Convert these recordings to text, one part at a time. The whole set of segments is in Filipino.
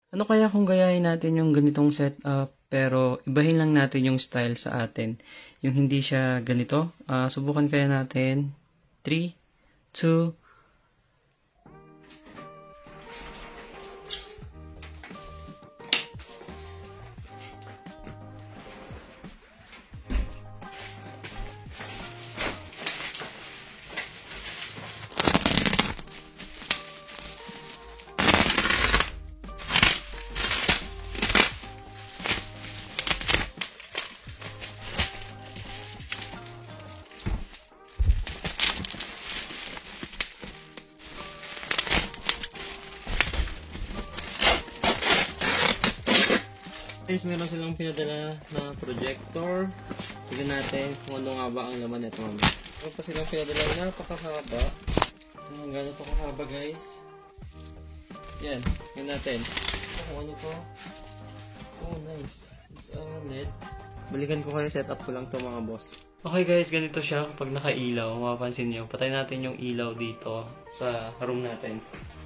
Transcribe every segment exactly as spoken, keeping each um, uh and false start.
Ano kaya kung gayahin natin yung ganitong setup, pero ibahin lang natin yung style sa atin. Yung hindi siya ganito. Uh, subukan kaya natin. three, two, guys, meron silang pinadala na projector. Tignan natin kung ano nga ba ang laman nito. Meron pa silang pinadala na napakahaba. Ang gano'n pa kahaba guys. Yan, yan natin. Kung ano to. Oh nice. It's a L E D. Balikan ko kayo, setup ko lang to mga boss. Okay guys, ganito siya kapag nakailaw. Mapapansin nyo, patay natin yung ilaw dito sa room natin.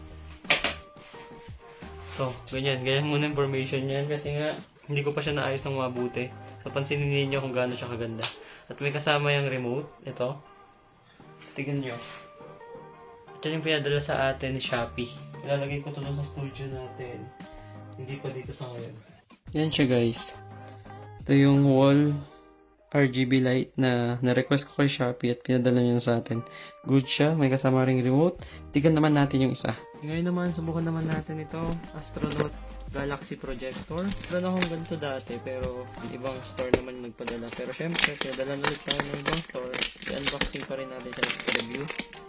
So, ganyan. Ganyan muna information yan kasi nga hindi ko pa siya naayos ng mabuti. So, pansinin niyo kung gaano siya kaganda. At may kasama yung remote. Ito. So, tignan nyo. Ito yung pinadala sa atin ni Shopee. Ilalagay ko ito sa studio natin. Hindi pa dito sa ngayon. Yan siya guys. Ito yung wall R G B light na na-request ko kay Shopee at pinadala niya sa atin. Good siya. May kasama ring remote. Tignan naman natin yung isa. Ngayon naman, subukan naman natin ito. Astronaut Galaxy Projector. Meron akong ganito dati, pero ibang store naman yung nagpadala. Pero syempre, pinadala na ulit tayo ng ibang store. I-unboxing pa rin natin siya sa review.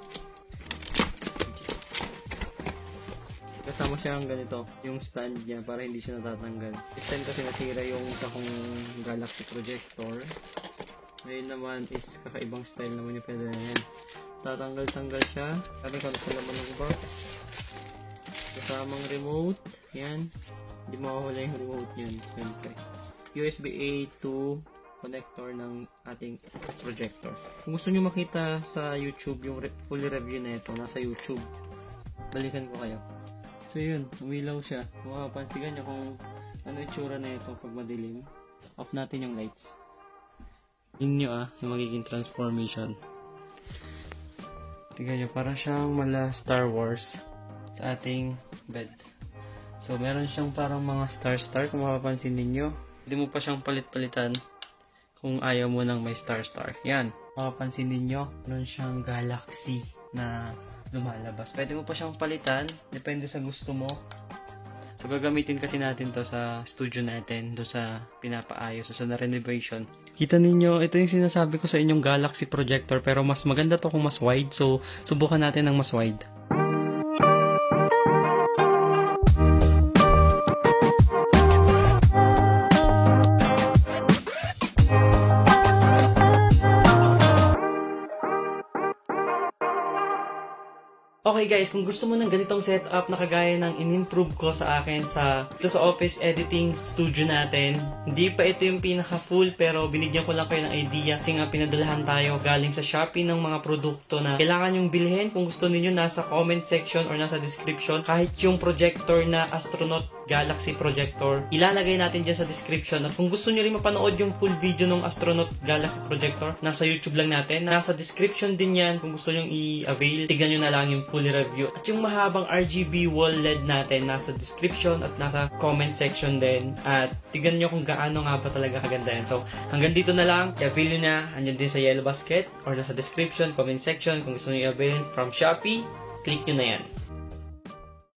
Kasama siya ang ganito, yung stand niya para hindi siya natatanggal. This time kasi nasira yung isa kong Galaxy Projector. Ngayon naman is kakaibang style naman yung pinadala yan. Tatanggal-tanggal siya. Sabi ko sa laman ng box. Kasamang remote. Yan. Hindi mawawala yung remote yan. Siyempre. U S B A to connector ng ating projector. Kung gusto nyo makita sa YouTube yung full review na ito, nasa YouTube. Balikan ko kayo. So yun, umilaw siya. Makapansigan nyo kung ano itsura na ito pag madilim. Off natin yung lights. Yun nyo ah, yung magiging transformation. Tignan nyo, parang siyang mala Star Wars sa ating bed. So, meron siyang parang mga star-star kung mapapansin ninyo. Hindi mo pa siyang palit-palitan kung ayaw mo nang may star-star. Yan, mapapansin ninyo, meron siyang galaxy na lumalabas. Pwede mo pa siyang palitan, depende sa gusto mo. So, gagamitin kasi natin to sa studio natin, do sa pinapaayos, so sa na-renovation. Kita ninyo, ito yung sinasabi ko sa inyong Galaxy Projector, pero mas maganda to kung mas wide. So, subukan natin ng mas wide. Okay guys, kung gusto mo ng ganitong setup na kagaya ng in-improve ko sa akin sa ito sa office editing studio natin, hindi pa ito yung pinaka-full pero binigyan ko lang kayo ng idea kasi nga pinadalahan tayo galing sa Shopee ng mga produkto na kailangan yung bilhin. Kung gusto niyo nasa comment section or nasa description, kahit yung projector na Astronaut Galaxy Projector, ilalagay natin dyan sa description. At kung gusto niyo rin mapanood yung full video ng Astronaut Galaxy Projector, nasa YouTube lang natin. Nasa description din yan kung gusto nyo i-avail. Tignan nyo na lang yung full review. At yung mahabang R G B wall L E D natin, nasa description at nasa comment section din. At tignan nyo kung gaano nga ba talaga kaganda yan. So, hanggang dito na lang. I-avail nyo na. Andyan din sa yellow basket or nasa description, comment section. Kung gusto nyo i-avail from Shopee, click nyo na yan.